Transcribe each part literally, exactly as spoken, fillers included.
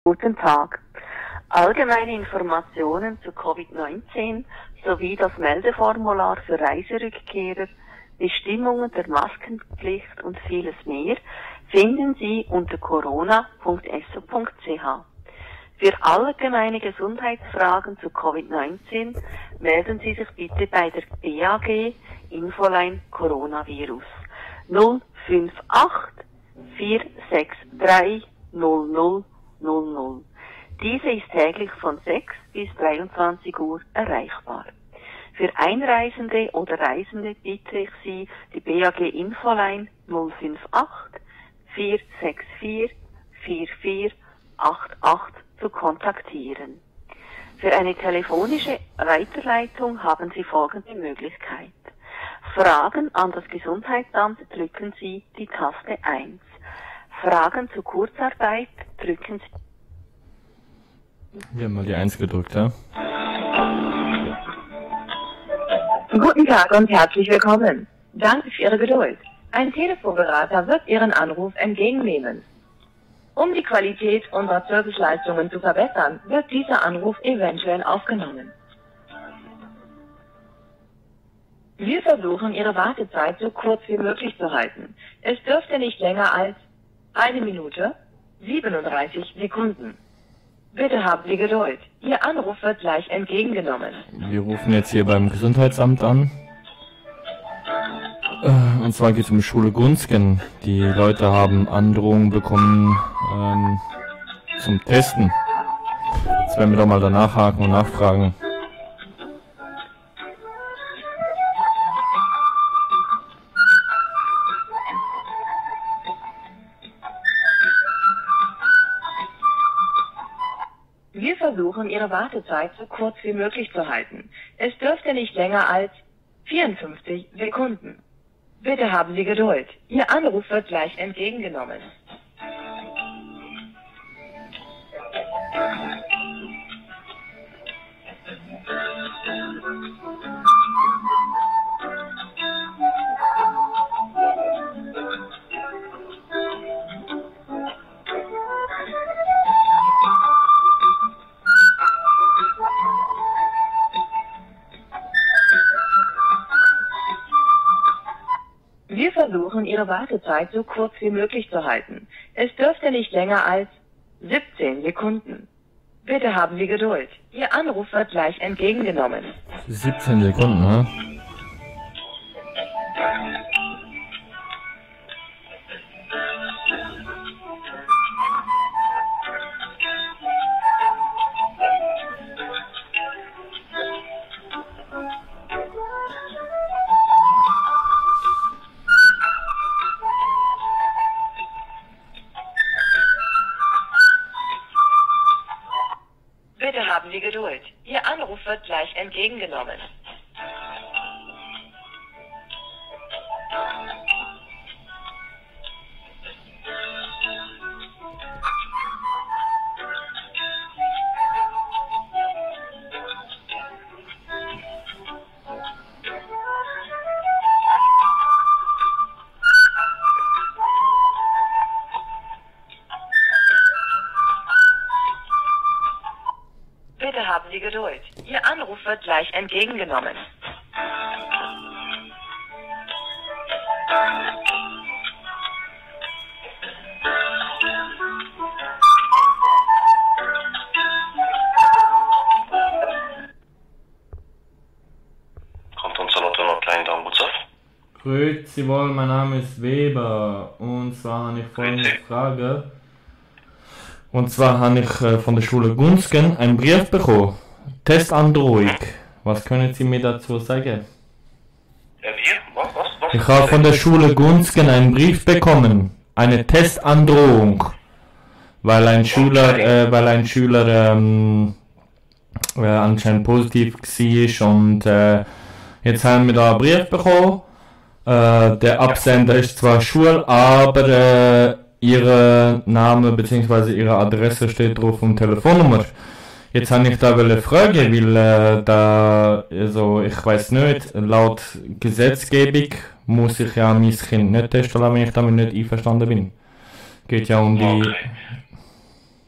Guten Tag. Allgemeine Informationen zu Covid neunzehn sowie das Meldeformular für Reiserückkehrer, Bestimmungen der Maskenpflicht und vieles mehr finden Sie unter corona punkt s o punkt c h. Für allgemeine Gesundheitsfragen zu Covid neunzehn melden Sie sich bitte bei der B A G Infoline Coronavirus null fünf acht vier sechs drei null null null null. Diese ist täglich von sechs bis dreiundzwanzig Uhr erreichbar. Für Einreisende oder Reisende bitte ich Sie, die B A G Infoline null fünf acht vier sechs vier vier vier acht acht zu kontaktieren. Für eine telefonische Weiterleitung haben Sie folgende Möglichkeit. Fragen an das Gesundheitsamt drücken Sie die Taste eins. Fragen zur Kurzarbeit drücken Sie. Wir haben mal die eins gedrückt, ja? Guten Tag und herzlich willkommen. Danke für Ihre Geduld. Ein Telefonberater wird Ihren Anruf entgegennehmen. Um die Qualität unserer Serviceleistungen zu verbessern, wird dieser Anruf eventuell aufgenommen. Wir versuchen, Ihre Wartezeit so kurz wie möglich zu halten. Es dürfte nicht länger als eine Minute, siebenunddreißig Sekunden. Bitte haben Sie Geduld. Ihr Anruf wird gleich entgegengenommen. Wir rufen jetzt hier beim Gesundheitsamt an. Äh, und zwar geht es um Schule Gunzgen. Die Leute haben Androhungen bekommen ähm, zum Testen. Jetzt werden wir doch mal danach haken und nachfragen. Wir versuchen, Ihre Wartezeit so kurz wie möglich zu halten. Es dürfte nicht länger als vierundfünfzig Sekunden. Bitte haben Sie Geduld. Ihr Anruf wird gleich entgegengenommen. Wir versuchen, Ihre Wartezeit so kurz wie möglich zu halten. Es dürfte nicht länger als siebzehn Sekunden. Bitte haben Sie Geduld. Ihr Anruf wird gleich entgegengenommen. siebzehn Sekunden, ne? Bitte haben Sie Geduld. Ihr Anruf wird gleich entgegengenommen. Bitte haben Sie Geduld. Ihr Anruf wird gleich entgegengenommen. Kantonsalat und Klein Dambutzaf. Grüezi wohl, mein Name ist Weber. Und zwar habe ich folgende Frage. Und zwar habe ich äh, von der Schule Gunzgen einen Brief bekommen. Testandrohung. Was können Sie mir dazu sagen? Ja, wir? Was? Was? Was? Ich habe von der Schule Gunzgen einen Brief bekommen. Eine Testandrohung. Weil ein Schüler, äh, weil ein Schüler ähm, äh, anscheinend positiv war und äh, jetzt haben wir da einen Brief bekommen. Äh, der Absender ist zwar Schule, aber äh, Ihr Name bzw. Ihre Adresse steht drauf und Telefonnummer. Jetzt habe ich da eine Frage, weil äh, da, also ich weiß nicht, laut Gesetzgebung muss ich ja mein Kind nicht testen lassen, wenn ich damit nicht einverstanden bin. Geht ja um die... Okay. Also,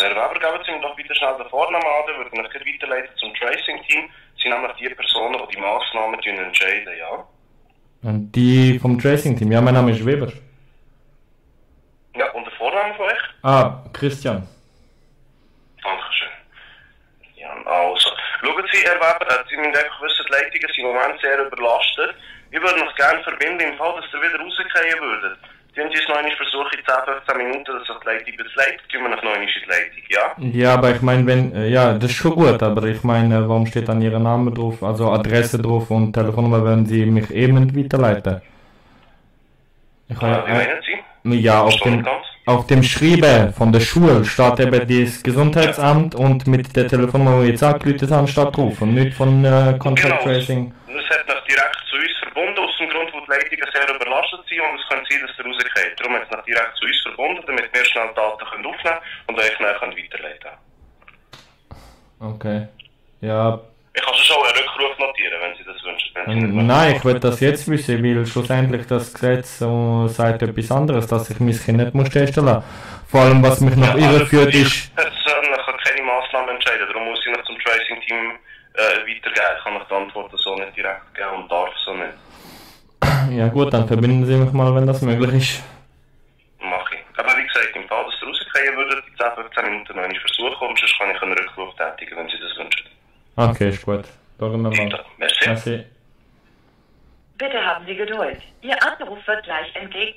Herr Weber, geben Sie mir doch bitte schnell den Vornamen an, dann würde ich gleich weiterleiten zum Tracing-Team. Sie sind nämlich die Personen, die die Massnahmen entscheiden, ja? Und die vom Tracing-Team? Ja, mein Name ist Weber. Ja, und der Vorname von euch? Ah, Christian. Dankeschön. Ja, also, schauen Sie, Herr Weber, Sie müssen einfach wissen, die Leitungen sind im Moment sehr überlastet. Ich würde noch gerne verbinden, im Fall, dass ihr wieder rausgehen würdet. Tun Sie es noch einmal versuchen, in zehn, fünfzehn Minuten, dass sich die Leitung besleitet, tun wir noch einmal in die Leitung, ja? Ja, aber ich meine, wenn, äh, ja, das ist schon gut, aber ich meine, warum steht dann Ihr Name drauf, also Adresse drauf und Telefonnummer, wenn Sie mich eben weiterleiten? Ich Äh, habe, wie meinen Sie? äh, ja, auf Verstehe dem, nicht ganz. auf dem Schreiben von der Schule steht eben das Gesundheitsamt und mit der Telefonnummer, die jetzt angerufen haben, steht drauf und nicht von äh, Contact Genau. Tracing. Das hat noch direkt zu uns verbunden, aus dem Grund, wo die Leitungen sehr überlastet sind und es kann sein, dass der rausgeht. Darum hat es noch direkt zu uns verbunden, damit wir schnell Daten können aufnehmen können und euch nachher weiterleiten können. Okay. Ja. Ich kann schon einen Rückruf notieren, wenn Sie das wünschen. Wenn Sie nicht Ähm, Nein, ich will das jetzt wissen, weil schlussendlich das Gesetz äh, sagt etwas anderes, dass ich mein Kind nicht muss testen lassen. Vor allem, was mich noch irreführt ist... Es äh, kann keine Massnahmen entscheiden, darum muss ich noch zum Tracing-Team äh, weitergeben. Ich kann euch die Antworten so nicht direkt geben und darf so nicht. Ja gut, dann verbinden Sie mich mal, wenn das möglich ist. Mach ich. Aber wie gesagt, im Fall, dass ihr rausgehen würdet, in zehn, fünfzehn Minuten noch einmal versuchen und sonst kann ich einen Rückruf tätigen, wenn Sie das wünschen. Okay, ist gut. Schauen wir mal. Bitte. Merci. Merci. Bitte haben Sie Geduld. Ihr Anruf wird gleich entgegen...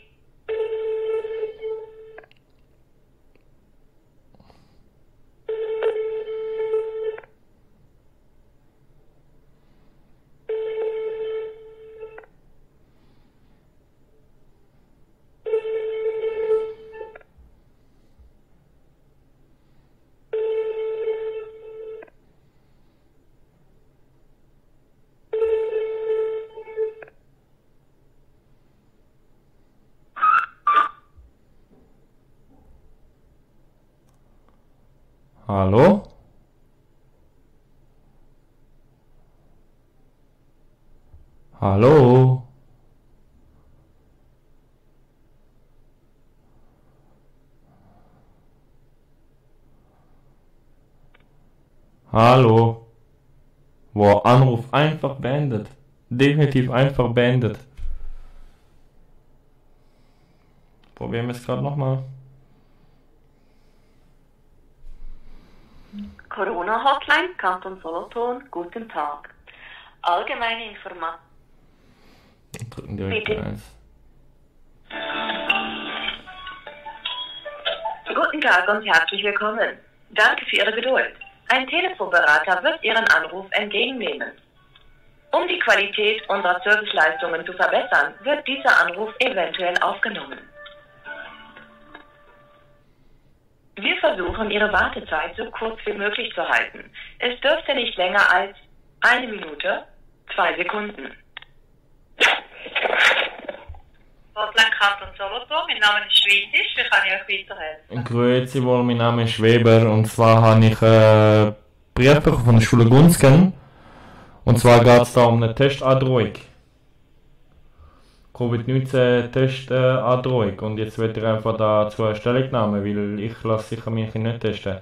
Hallo? Hallo? Hallo? Wow, Anruf einfach beendet. Definitiv einfach beendet. Probieren wir es gerade nochmal. Corona-Hotline, Kanton Solothurn, guten Tag. Allgemeine Informationen. Drücken direkt Bitte. eins. Guten Tag und herzlich willkommen. Danke für Ihre Geduld. Ein Telefonberater wird Ihren Anruf entgegennehmen. Um die Qualität unserer Serviceleistungen zu verbessern, wird dieser Anruf eventuell aufgenommen. Wir versuchen, Ihre Wartezeit so kurz wie möglich zu halten. Es dürfte nicht länger als eine Minute, zwei Sekunden. Hotline Kanton Solothurn, mein Name ist Schwedisch, wie kann ich euch weiterhelfen? Grüezi wohl, mein Name ist Weber und zwar habe ich äh, Brief bekommen von der Schule Gunzgen und zwar geht es da um eine Testandrohung. Covid neunzehn Testandrohung und jetzt wird ich einfach dazu eine Stellungnahme, weil ich lasse sicher mich nicht testen.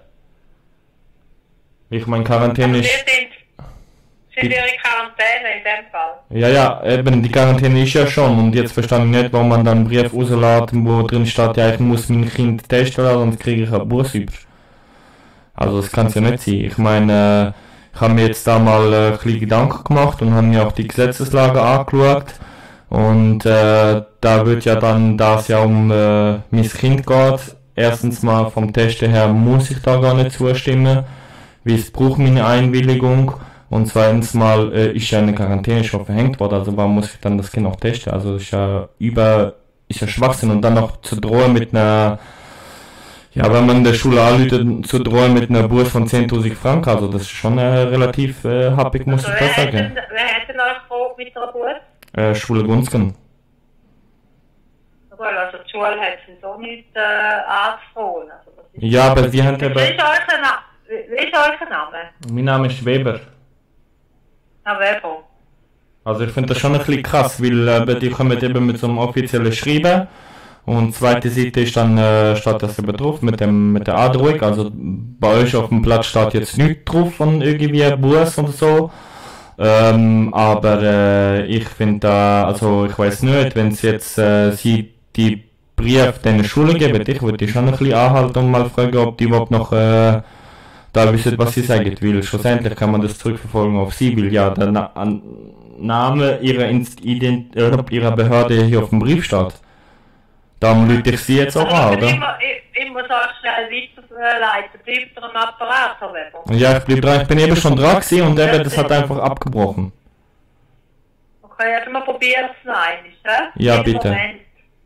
Ich meine Quarantäne Also ist... wir sind, sind wir in Quarantäne in dem Fall? Ja, ja, eben, die Quarantäne ist ja schon und jetzt verstehe ich nicht, warum man dann einen Brief rauslässt, wo drin steht, ja, ich muss mein Kind testen lassen, sonst kriege ich einen Bus über. Also das kann es ja nicht sein. Ich meine, äh, ich habe mir jetzt da mal äh, ein bisschen Gedanken gemacht und habe mir auch die Gesetzeslage angeschaut und äh, da wird ja dann, da es ja um äh, mein Kind geht, erstens mal vom Testen her muss ich da gar nicht zustimmen, weil es braucht meine Einwilligung. Und zweitens mal äh, ist ja eine Quarantäne schon verhängt worden, also warum muss ich dann das Kind auch testen? Also ist ja über, ist ja Schwachsinn und dann noch zu drohen mit einer, ja, wenn man in der Schule anruft, zu drohen mit einer Burs von zehntausend Franken, also das ist schon äh, relativ äh, happig, muss Also ich wer das hat denn, sagen. wer hat denn euch gefragt mit einer Bus? Äh, Schule Gunzgen. Gut, also die Schule hat sowieso nicht äh, angefangen. Also das ist Ja, aber sie haben wie, eben, ist euer Na wie, wie ist euer Name? mein Name ist Weber. Na, Weber. Also ich finde das schon ein bisschen krass, weil äh, die kommen eben mit so einem offiziellen Schreiben Und die zweite Seite ist dann, äh, steht das eben drauf mit dem, mit der Androhung. Also bei euch auf dem Blatt steht jetzt nichts drauf von irgendwie Buß oder so. Ähm, aber äh, ich finde da, also ich weiß nicht, wenn es jetzt äh, sie die Briefe den Schulen geben, ich würde die schon ein bisschen anhalten und mal fragen, ob die überhaupt noch äh, da wissen, was sie sagen, weil schlussendlich kann man das zurückverfolgen auf sie, weil ja der Na an Name ihrer, Ident äh, ihrer Behörde hier auf dem Brief steht. Darum lüte ich sie jetzt auch an, oder? Immer, ich, ich muss auch schnell weiterleiten, bleibt er am Apparat, Herr Weber? Ja, ich bleib dran, ich bin eben schon dran gewesen und eben, das hat einfach abgebrochen. Okay, also mal probieren es noch einmal, ne? Ja, Einen bitte. Moment.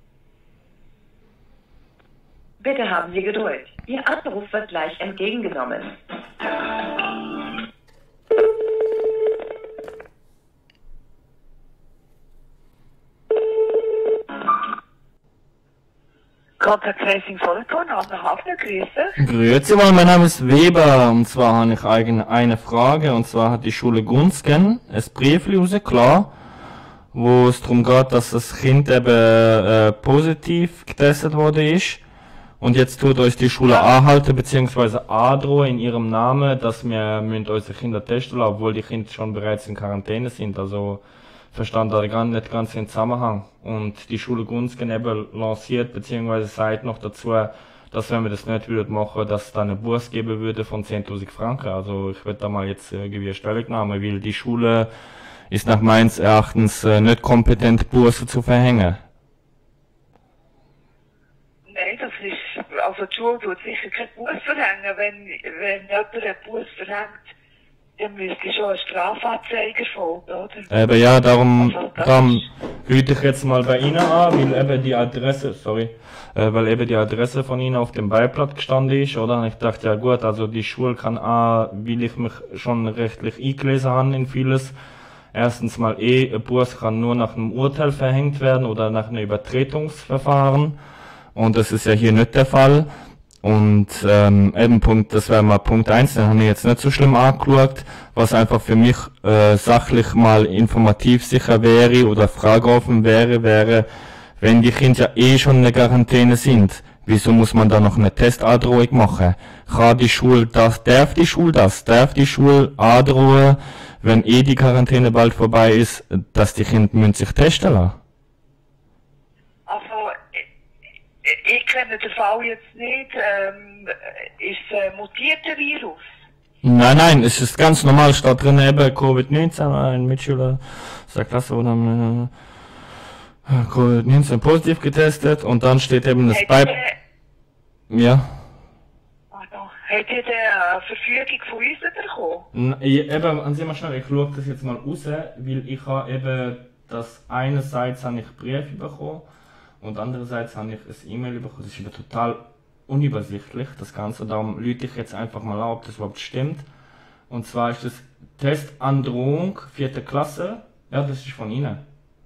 Bitte haben Sie Geduld. Ihr Anruf wird gleich entgegengenommen. Contact Tracing Solothurn, Anna Hafner, Grüße. Grüezi mal, mein Name ist Weber und zwar habe ich eigene eine Frage und zwar hat die Schule Gunzgen ein Brief raus, klar, wo es darum geht, dass das Kind eben äh, positiv getestet worden ist und jetzt tut uns die Schule anhalten bzw. androhen in ihrem Namen, dass wir müssen unsere Kinder testen lassen, obwohl die Kinder schon bereits in Quarantäne sind, also verstand da gar nicht ganz den Zusammenhang. Und die Schule Gunzgen eben lanciert, beziehungsweise sagt noch dazu, dass wenn wir das nicht würden machen, dass es da eine Buß geben würde von zehntausend Franken. Also ich würde da mal jetzt irgendwie eine Stellungnahme, weil die Schule ist nach meines Erachtens äh, nicht kompetent, Buße zu verhängen. Nein, das ist, also die Schule tut sicher keinen Buß verhängen. Wenn, wenn jemand einen Buß verhängt, dann müsste schon ein Strafanzeiger folgen, oder? Eben ja, darum, Also, das darum rufe ich jetzt mal bei Ihnen an, weil eben die Adresse, sorry, äh, weil eben die Adresse von Ihnen auf dem Beiblatt gestanden ist, oder? Und ich dachte, ja gut, also die Schule kann auch, weil ich mich schon rechtlich eingelesen habe in vieles, erstens mal eh, ein Buß kann nur nach einem Urteil verhängt werden oder nach einem Übertretungsverfahren. Und das ist ja hier nicht der Fall. Und ähm, eben Punkt, das wäre mal Punkt eins, den habe ich jetzt nicht so schlimm angeschaut, was einfach für mich äh, sachlich mal informativ sicher wäre oder frageoffen wäre, wäre, wenn die Kinder ja eh schon in der Quarantäne sind, wieso muss man da noch eine Testandrohung machen? Kann die Schule das, darf die Schule das, darf die Schule androhen, wenn eh die Quarantäne bald vorbei ist, dass die Kinder müssen sich testen lassen? Also, ich, ich kenne den Fall jetzt nicht. Ähm, ist es ein mutierter Virus? Nein, nein, es ist ganz normal, steht drin eben Covid neunzehn, ein Mitschüler aus der Klasse wurde am äh, Covid neunzehn positiv getestet und dann steht eben das Beib... Ja. Pardon. Habt ihr eine Verfügung von uns bekommen? N ich, eben, an Sie mal schnell, ich schaue das jetzt mal raus, weil ich habe eben, das einerseits habe ich Briefe bekommen und andererseits habe ich ein E-Mail bekommen, das ist eben total unübersichtlich, das Ganze, darum lüte ich jetzt einfach mal an, ob das überhaupt stimmt. Und zwar ist das Testandrohung, vierte Klasse, ja, das ist von Ihnen.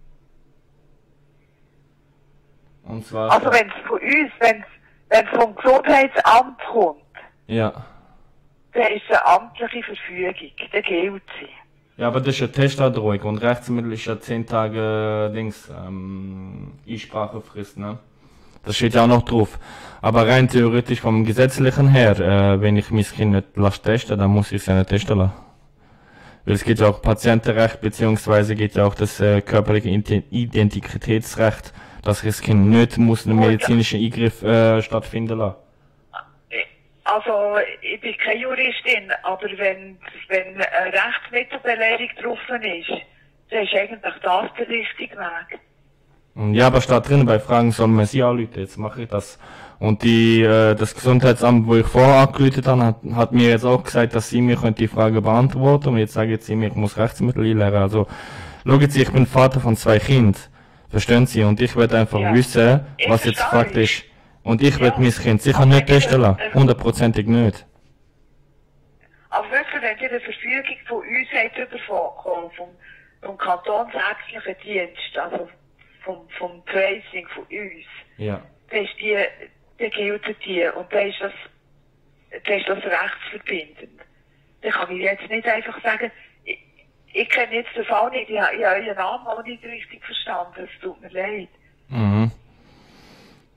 Und zwar... Also wenn es von uns, wenn es vom Gesundheitsamt kommt, ja. dann ist es eine amtliche Verfügung, dann gilt sie. Ja, aber das ist eine Testandrohung und Rechtsmittel ist ja zehn Tage äh, Dings, ähm, Einsprachefrist, ne? Das steht ja auch noch drauf. Aber rein theoretisch vom Gesetzlichen her, äh, wenn ich mein Kind nicht lasse testen, dann muss ich es ja nicht testen lassen. Weil es geht ja auch Patientenrecht, beziehungsweise geht ja auch das äh, körperliche Identitätsrecht, dass das Kind nicht muss einen medizinischen Eingriff äh, stattfinden lassen. Also, ich bin keine Juristin, aber wenn, wenn eine Rechtsmittelbelehrung getroffen ist, dann ist eigentlich das der richtige Weg. Ja, aber statt drin, bei Fragen soll man sie anrufen, jetzt mache ich das. Und die, äh, das Gesundheitsamt, wo ich vorher angerufen habe, hat, hat mir jetzt auch gesagt, dass sie mir die Frage beantworten und jetzt sagen sie mir, ich muss Rechtsmittel einlernen. Also, schauen Sie, ich bin Vater von zwei Kindern. Verstehen Sie? Und ich werde einfach Ja. wissen, Ich was jetzt verstehe. Fakt ist. Und ich Ja. werde mein Kind sicher Aber nicht testen bitte, lassen. äh, Hundertprozentig nicht. Aber wirklich, wenn ihr eine Verfügung von uns habt bekommen, vom, vom Kantonsärztlichen Dienst, also vom, vom Tracing von uns, Ja. dann ist die, dann gilt die, und dann ist das, dann ist das rechtsverbindend. Dann kann ich jetzt nicht einfach sagen, ich, ich kenne jetzt den Fall nicht, ich, habe- ich habe Ihren Namen auch nicht richtig verstanden, es tut mir leid. Mhm.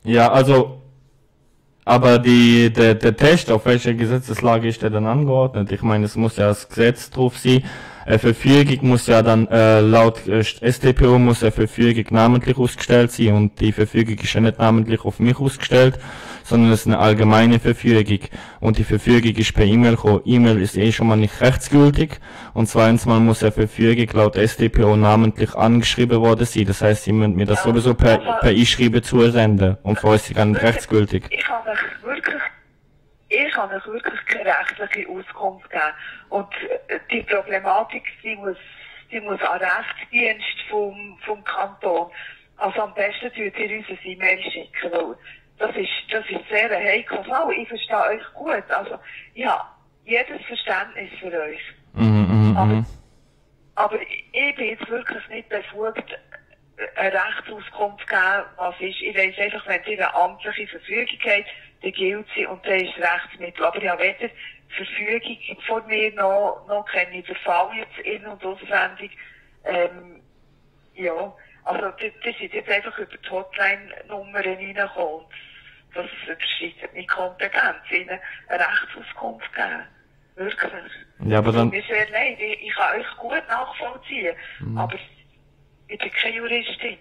Ja, also, aber die, der, der Test, auf welcher Gesetzeslage ist der dann angeordnet? Ich meine, es muss ja das Gesetz drauf sein. Eine Verfügung muss ja dann, äh, laut äh, S t P O muss eine Verfügung namentlich ausgestellt sein und die Verfügung ist ja nicht namentlich auf mich ausgestellt, sondern es ist eine allgemeine Verfügung. Und die Verfügung ist per E-Mail gekommen. E-Mail ist eh schon mal nicht rechtsgültig. Und zweitens mal muss eine Verfügung laut S t P O namentlich angeschrieben worden sein. Das heisst, sie müssen mir das sowieso per, per E-Schreiben zusenden. Und vorher ist sie gar nicht rechtsgültig. Ich kann euch wirklich, ich kann euch wirklich keine rechtliche Auskunft geben. Und die Problematik, die muss, die muss an Rechtsdienst vom, vom Kanton. Also am besten tut ihr uns ein E-Mail schicken, weil das ist, das ist sehr ein heikler Fall. Ich verstehe euch gut. Also, ich habe jedes Verständnis für euch. Mhm, aber, mhm. aber ich bin jetzt wirklich nicht befugt, eine Rechtsauskunft zu geben, was ist. Ich weiss einfach, wenn ihr eine amtliche Verfügung habt, dann gilt sie und dann ist Rechtsmittel. Aber ich habe weder Verfügung von mir noch, noch kenne ich den Fall jetzt in- und auswendig. Ähm, ja, also die, die sind jetzt einfach über die Hotline-Nummern reingekommen. Das überschreitet meine Kompetenz, ihnen eine Rechtsauskunft geben. Wirklich. Ja, aber dann, Mir ist sehr leid, ich, ich kann euch gut nachvollziehen, Mhm. aber ich bin keine Juristin.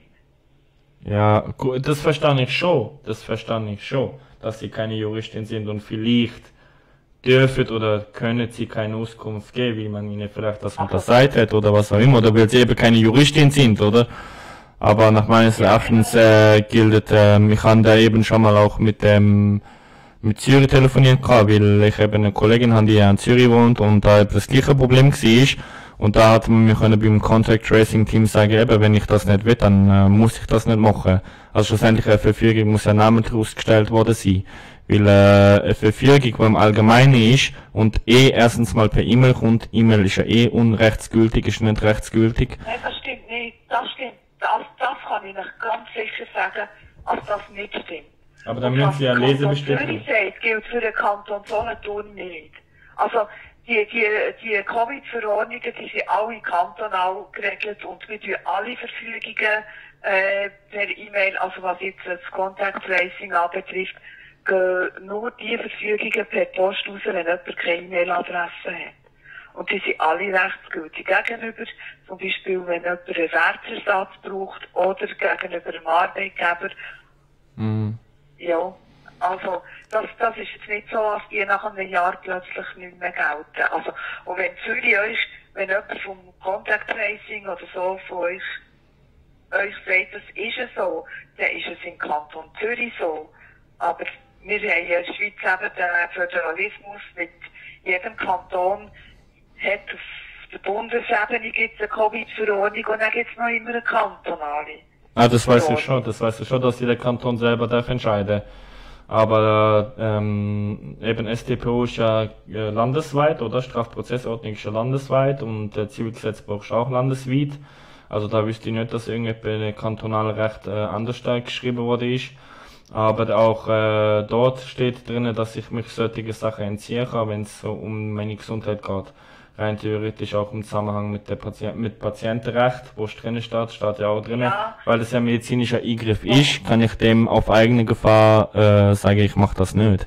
ja, gut, das verstehe ich schon. Das verstehe ich schon, dass sie keine Juristin sind und vielleicht dürfen oder können sie keine Auskunft geben, wie man ihnen vielleicht das untersagt hat oder was auch immer, oder weil sie eben keine Juristin sind, oder? Aber nach meines Erachtens äh, gilt, ähm, ich habe da eben schon mal auch mit dem mit Zürich telefoniert gehabt, weil ich eben eine Kollegin habe, die ja in Zürich wohnt und da eben das gleiche Problem war. Und da hat man mir können beim Contact Tracing Team sagen, eben, wenn ich das nicht will, dann äh, muss ich das nicht machen. Also schlussendlich eine Verfügung muss ja namentlich ausgestellt worden sein. Weil äh, eine Verfügung, die im Allgemeinen ist und eh erstens mal per E-Mail kommt, E-Mail ist ja eh unrechtsgültig, ist nicht rechtsgültig. Nein, das stimmt nicht. Das stimmt. Das, das kann ich euch ganz sicher sagen, dass das nicht stimmt. Aber dann Und müssen was sie ja der lesen Kanton bestätigen. Zürich sagt, gilt für den Kanton Solothurn nicht. Also, die, die, die Covid-Verordnungen, die sind alle kantonal geregelt und wir tun alle Verfügungen äh, per E-Mail, also was jetzt das Contact Tracing anbetrifft, gehen nur die Verfügungen per Post raus, wenn jemand keine E-Mail-Adresse hat. Und die sind alle rechtsgültig gegenüber, zum Beispiel wenn jemand einen Wertersatz braucht oder gegenüber einem Arbeitgeber. Mhm. Ja, also das, das ist jetzt nicht so, dass die nach einem Jahr plötzlich nicht mehr gelten. Also, und wenn Zürich euch, wenn jemand vom Contact Tracing oder so von euch, euch sagt, das ist es so, dann ist es im Kanton Zürich so. Aber wir haben ja in der Schweiz eben den Föderalismus mit jedem Kanton hat auf der Bundesebene gibt es eine Covid-Verordnung und dann gibt es noch immer eine kantonale. Ah, das weiß ich schon, das weiß ich schon, dass jeder Kanton selber darf entscheiden. Aber ähm, eben S t P O ist ja äh, landesweit, oder? Strafprozessordnung ist ja landesweit und der Zivilgesetzbuch ist auch landesweit. Also da wüsste ich nicht, dass irgendein kantonales Recht äh, anders da geschrieben worden ist. Aber auch äh, dort steht drin, dass ich mich solche Sachen entziehen kann, wenn es so um meine Gesundheit geht. Rein theoretisch auch im Zusammenhang mit der Patient mit Patientenrecht, wo es drinnen steht, steht ja auch drinnen. Ja. Weil es ja ein medizinischer Eingriff ist, kann ich dem auf eigene Gefahr äh, sagen, ich mache das nicht.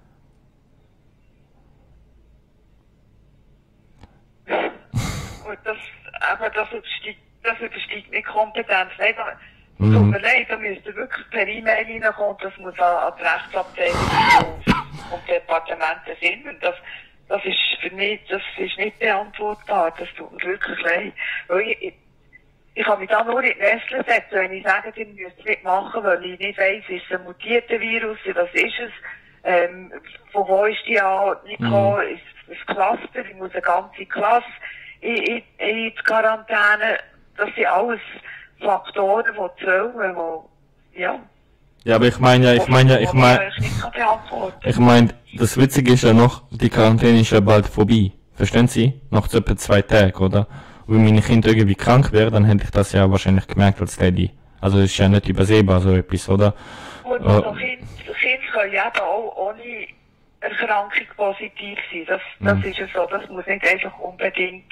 Und das, aber das übersteigt, das übersteigt meine Kompetenz. Nein, da, Mhm. tut mir leid, da müsst ihr wirklich per E-Mail reinkommen, das muss an, an die Rechtsabteilung und, und Departemente sind. Und das, das ist für mich, das ist nicht beantwortbar, das tut mir wirklich leid. Weil ich, ich, ich kann mich da nur in die Nestle setzen, wenn ich sage, ihr müsst es nicht machen, weil ich nicht weiss, ist es ein mutierter Virus, was ist es, ähm, von wo ist die Anordnung gekommen, ist es ein Cluster, ich muss eine ganze Klasse in, in, in die Quarantäne, das sind alles Faktoren, die zählen, die, ja. Ja, aber ich meine ja, ich meine ja, ich meine, ich meine, das Witzige ist ja noch, die Quarantäne ist ja bald vorbei. Verstehen Sie? Noch so etwa zwei Tage, oder? Und wenn meine Kinder irgendwie krank wären, dann hätte ich das ja wahrscheinlich gemerkt als Daddy. Also das ist ja nicht übersehbar, so etwas, oder? Und Äh, also Kinder, Kinder können ja eben auch ohne Erkrankung positiv sein. Das, das Mhm. ist ja so. Das muss nicht einfach unbedingt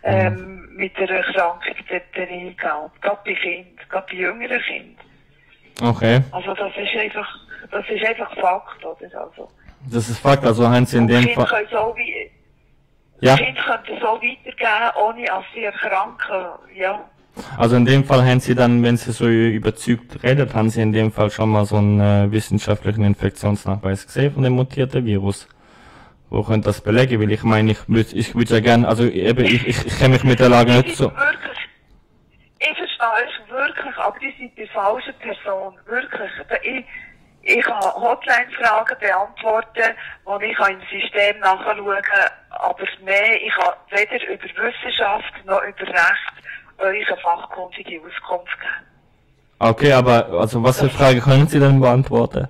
ähm, mit der Erkrankung dort reingehen. Gerade bei Kindern, gerade bei jüngeren Kindern. Okay. Also das ist einfach, das ist einfach Fakt, oder? Also. Das ist Fakt, also haben Sie in dem Kinder Fall... können so wie, Ja, Kinder können so weitergeben, ohne dass sie erkranken, ja. also in dem Fall haben Sie dann, wenn Sie so überzeugt redet, haben Sie in dem Fall schon mal so einen äh, wissenschaftlichen Infektionsnachweis gesehen von dem mutierten Virus. Wo könnt das belegen? Weil ich meine, ich würde ich würd ja gerne, also eben, ich, ich, ich kenne mich mit der Lage nicht so... Wirklich, ich verstehe euch wirklich, aber die sind die falsche Person, wirklich. Ich, ich kann Hotline-Fragen beantworten, wo ich kann im System nachschauen kann, aber mehr, ich kann weder über Wissenschaft noch über Recht euch eine fachkundige Auskunft geben. Okay, aber also was für Frage können Sie denn beantworten?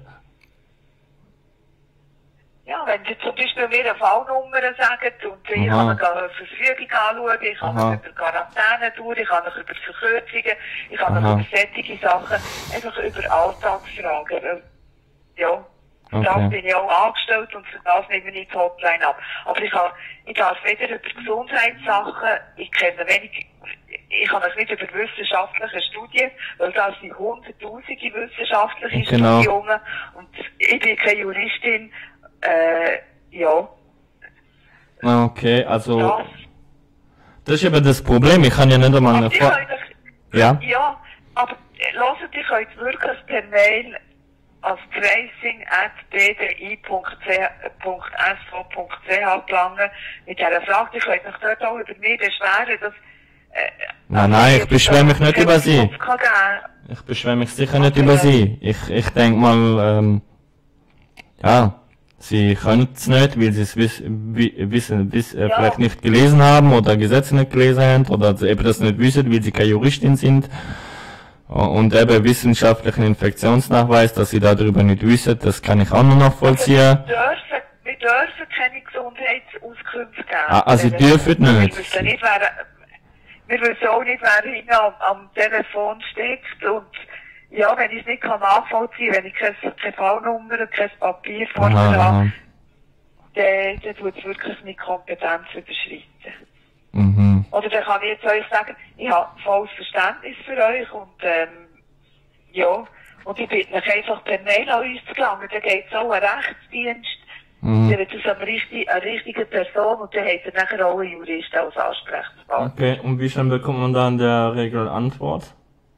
Ja, wenn Sie zum Beispiel mir eine Fallnummer sagen und ich Aha. kann eine Verfügung anschauen, ich kann Aha. über Quarantäne durch, ich kann über Verkürzungen, ich kann Aha. über solche Sachen, einfach über Alltagsfragen. Weil, ja, für Okay. das bin ich auch angestellt und für das nehme ich die Hotline ab. Aber ich, kann, ich darf weder über Gesundheitssachen, ich kenne wenig, ich kann das nicht über wissenschaftliche Studien, weil das sind hunderttausende wissenschaftliche Genau. Studien und ich bin keine Juristin, äh, ja, Okay, also das. das ist eben das Problem, ich kann ja nicht einmal Aber eine die Frage... könnt euch- Ja? Ja, aber äh, hört, ihr könnt wirklich per Mail als tracing at b d i punkt s v punkt c h gelangen mit dieser Frage. Ihr könnt euch dort auch über mich beschweren, dass... Äh, Nein, nein, ich beschwere mich nicht über Sie. Auskunft kann geben. Ich beschwere mich sicher nicht über Sie. Ich, ich denke mal, ähm, ja, Sie können es nicht, weil Sie es wiss, wi- wissen, wiss, äh, Ja. vielleicht nicht gelesen haben oder Gesetze nicht gelesen haben oder sie eben das nicht wissen, weil Sie keine Juristin sind. Und eben wissenschaftlichen Infektionsnachweis, dass Sie darüber nicht wissen, das kann ich auch noch nachvollziehen. Wir dürfen, wir dürfen keine Gesundheitsauskünfte geben. Ah, ah, Sie Wenn- dürfen nicht. Wir wissen nicht, wer, wir wissen auch nicht, wer hinten am, am Telefon steckt. Und ja, wenn ich es nicht kann nachvollziehen kann, wenn ich keine, keine Fallnummer und kein Papier vor mir Aha, aha. habe, dann, dann tut es wirklich meine Kompetenz überschreiten. Mhm. Oder dann kann ich jetzt euch sagen, ich habe volles Verständnis für euch und ähm, ja, und ich bitte euch einfach per Mail an uns zu gelangen, dann geht es auch einen Rechtsdienst, Mhm. dann wird es eine richtige, eine richtige Person und dann hat er nachher auch einen Juristen als Ansprechpartner. Okay, und wie schnell bekommt man da in der Regel Antwort?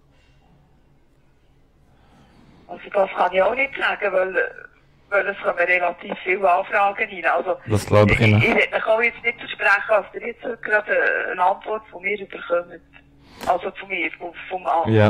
Also das kann ich auch nicht sagen, weil, weil es kommen relativ viele Anfragen rein. Also, Das glaube ich ich, Ihnen. ich will euch auch jetzt nicht versprechen, dass ihr jetzt gerade eine Antwort von mir bekommt. Also von mir, vom, vom Amt. Ja.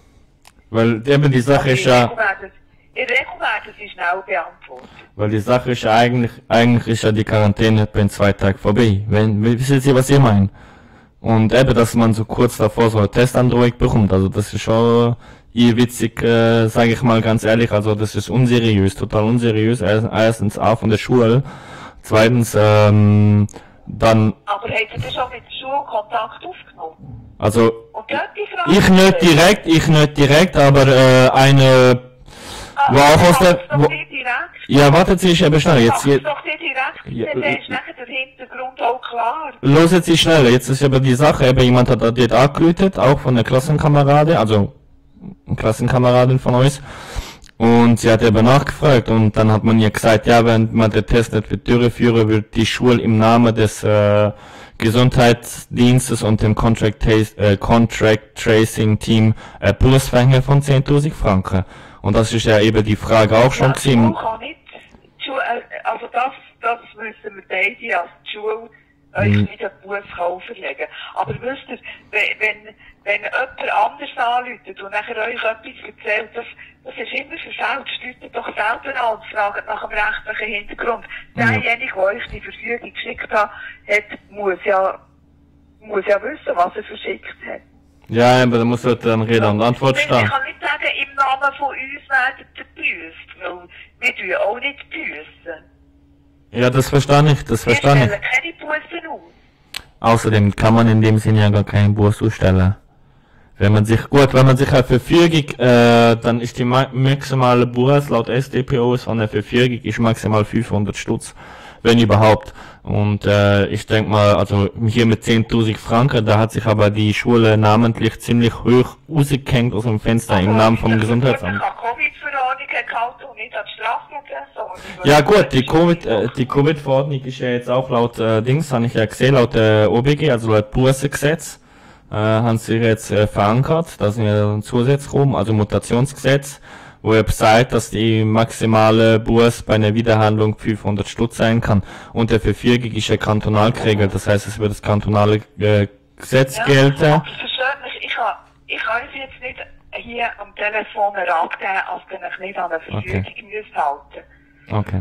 Weil eben die Sache ist ja, In der Regel werden sie schnell beantwortet. weil die Sache ist ja eigentlich, eigentlich ist ja die Quarantäne etwa in zwei Tagen vorbei. Wenn, wissen Sie, was ich meine? Und eben, dass man so kurz davor so eine Testandrohung bekommt, also das ist schon witzig, äh, sage ich mal ganz ehrlich, also das ist unseriös, total unseriös, Erst- erstens A von der Schule, zweitens, ähm, dann, Aber habt ihr schon mit der Schule Kontakt aufgenommen? also, Und dort die Frage ich nicht direkt, ich nicht direkt, aber äh, eine, Ah, wo auch aus der, doch wo, nicht direkt. ja, wartet Sie, ich eben schnell, jetzt, Sag's jetzt, doch nicht direkt, Ja, dann ist nachher der Hintergrund auch klar. los jetzt Sie schnell, jetzt ist aber die Sache, eben jemand hat dort angerufen, auch von der Klassenkamerade, also eine Klassenkameradin von uns, und sie hat eben nachgefragt und dann hat man ihr gesagt, ja, wenn man den Test nicht wird durchführen, wird die Schule im Namen des äh, Gesundheitsdienstes und dem Contract, Tas- äh, Contract Tracing Team äh, Plusfänge von zehntausend Franken. Und das ist ja eben die Frage auch schon Ja, die gewesen. Schule kann nicht, die Schule, äh, also das, das müssen wir beide als die Schule euch Mhm. nicht an die Busse auferlegen. Aber wisst ihr, wenn, wenn, wenn jemand anders anruft und nachher euch etwas erzählt, das, das ist immer verfällt. Läutet doch selber an und fragt nach dem rechtlichen Hintergrund. Derjenige, der euch die Verfügung geschickt hat, hat muss ja, muss ja wissen, was er verschickt hat. Ja, aber da muss halt dann Rede und Antwort Ich stehen. kann nicht sagen, im Namen von uns werden ihr gebüßt, weil wir tun auch nicht büssen. Ja, das verstehe ich, das Wir verstehe ich. stellen keine Bussen aus. Außerdem kann man in dem Sinne ja gar keinen Bus ausstellen. Wenn man sich, gut, wenn man sich eine Verfügung, äh, dann ist die ma maximale Bus laut S D P O so eine Verfügung ist maximal fünfhundert Stutz. wenn überhaupt. Und äh, ich denke mal, also hier mit zehntausend Franken, da hat sich aber die Schule namentlich ziemlich hoch rausgehängt aus dem Fenster im Namen vom Gesundheitsamt. Covid-Verordnung gehalten und nicht an Strafprozess. Ja gut, die Covid, äh, die Covid-Verordnung ist ja jetzt auch laut äh, Dings, habe ich ja gesehen, laut äh, O B G, also laut Bußgesetz, äh, haben sie jetzt äh, verankert, da sind ja ein Zusatz rum, also Mutationsgesetz, wo er sagt, dass die maximale Buß bei einer Wiederhandlung fünfhundert Stutz sein kann. Und der Verfügung ist ja kantonal geregelt, das heißt, es wird das kantonale äh, Gesetz Ja, gelten. aber persönlich, ich kann, ich kann uns jetzt nicht hier am Telefon einen Rat geben, als wenn ich nicht an eine Verfügung Okay. müsst halten. Okay.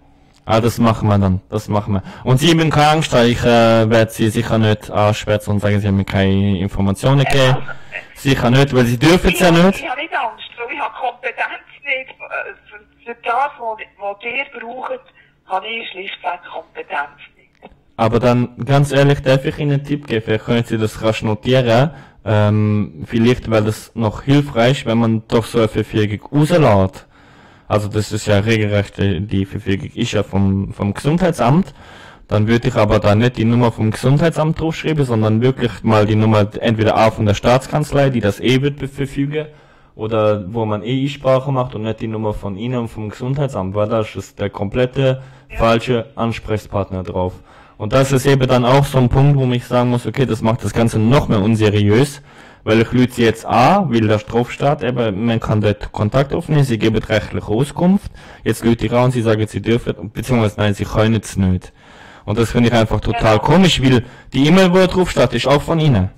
Ah, das machen wir dann, das machen wir. Und Sie haben keine Angst, ich äh, werde Sie sicher nicht anschwärzen und sagen, Sie haben mir keine Informationen gegeben. Sicher nicht, weil Sie dürfen es Ich, ja habe- nicht. ich habe nicht Angst, weil ich habe Kompetenz nicht. äh, Für, für das, was, was ihr braucht, habe ich schlichtweg Kompetenz nicht. Aber dann, ganz ehrlich, darf ich Ihnen einen Tipp geben, vielleicht können Sie das rasch notieren, ähm, vielleicht wäre das noch hilfreich, wenn man doch so eine Verfügung rauslässt. Also das ist ja regelrecht, äh, die Verfügung ist ja vom, vom Gesundheitsamt. Dann würde ich aber da nicht die Nummer vom Gesundheitsamt draufschreiben, sondern wirklich mal die Nummer entweder A von der Staatskanzlei, die das eh wird verfügen, oder wo man eh Einsprache macht und nicht die Nummer von Ihnen und vom Gesundheitsamt, weil da ist der komplette falsche Ansprechpartner drauf. Und das ist eben dann auch so ein Punkt, wo ich sagen muss, okay, das macht das Ganze noch mehr unseriös, weil ich lüte sie jetzt an, weil der drauf steht, eben, man kann dort Kontakt aufnehmen, sie geben rechtliche Auskunft, jetzt lüte ich an und sie sagen, sie dürfen, beziehungsweise nein, sie können es nicht. Und das finde ich einfach total komisch, weil die E-Mail, wo drauf steht, ist auch von Ihnen.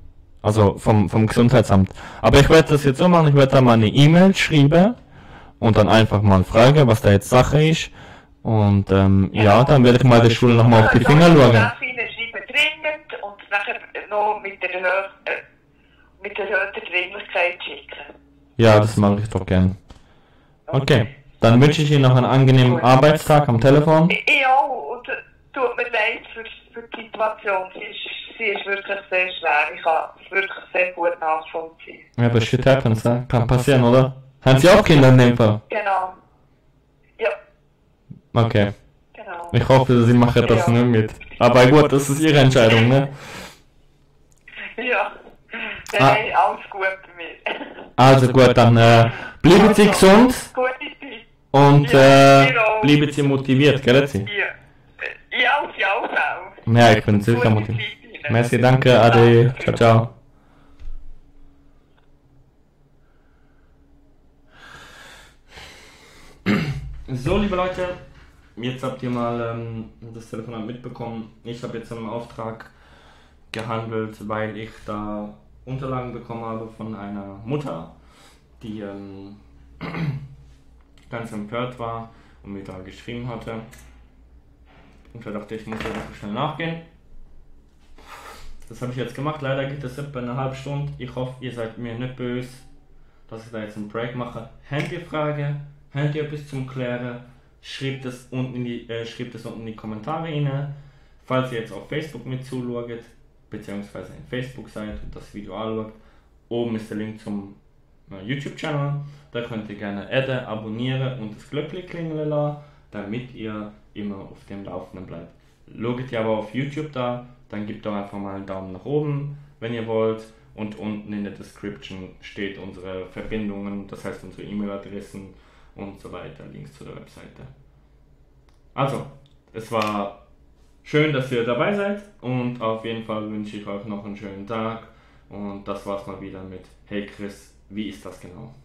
Also vom, vom Gesundheitsamt. Aber ich werde das jetzt so machen, ich werde da mal eine E-Mail schreiben und dann einfach mal fragen, was da jetzt Sache ist. Und ähm, ja, dann werde ich mal der Schule nochmal auf die Finger schauen. Ich schreibe dringend und nachher noch mit der, Erhö- äh, mit der erhöhten Dringlichkeit schicken. Ja, das mache ich doch gern. Okay, dann wünsche ich Ihnen noch einen angenehmen Arbeitstag am Telefon. Ich, ich auch, und äh, tut mir leid für, für die Situation. Sie ist, sie ist wirklich sehr schwer. Ich kann es wirklich sehr gut nachvollziehen. Ja, aber shit happens, ne? Kann passieren, oder? Haben Sie auch Kinder in dem Fall? Genau. Ja, Okay. genau. Ich hoffe, Sie machen das nicht mit. Aber gut, das ist Ihre Entscheidung, ne? Ja. Nein, Ah. nein, alles gut bei mir. Also gut, dann äh, bleiben Sie gesund Gute Zeit. und Ja, äh, wir auch. bleiben Sie motiviert, gell? Sie? Ja. Ja, auf jeden Fall. Ja, ich bin sicher Gute motiviert. Zeit Ihnen. Merci, danke, ade, ciao, ciao. So, liebe Leute, jetzt habt ihr mal ähm, das Telefonat mitbekommen. Ich habe jetzt einen Auftrag gehandelt, weil ich da Unterlagen bekommen habe von einer Mutter, die ähm, ganz empört war und mir da geschrieben hatte. Und da dachte ich, ich muss da einfach schnell nachgehen. Das habe ich jetzt gemacht. Leider geht das etwa eine halbe Stunde. Ich hoffe, ihr seid mir nicht böse, dass ich da jetzt einen Break mache. Habt ihr Frage? Habt ihr etwas zum Klären? Schreibt es unten in die, äh, schreibt es unten in die Kommentare rein. Falls ihr jetzt auf Facebook mit zuschaut, beziehungsweise in Facebook seid und das Video anschaut, oben ist der Link zum äh, YouTube-Channel. Da könnt ihr gerne adden, abonnieren und das Glöckchen klingeln lassen, damit ihr immer auf dem Laufenden bleibt. Schaut ihr aber auf YouTube da, dann gebt doch einfach mal einen Daumen nach oben, wenn ihr wollt. Und unten in der Description steht unsere Verbindungen, das heißt unsere E-Mail-Adressen und so weiter, Links zu der Webseite. Also, es war schön, dass ihr dabei seid und auf jeden Fall wünsche ich euch noch einen schönen Tag und das war's mal wieder mit Hey Chris, wie ist das genau?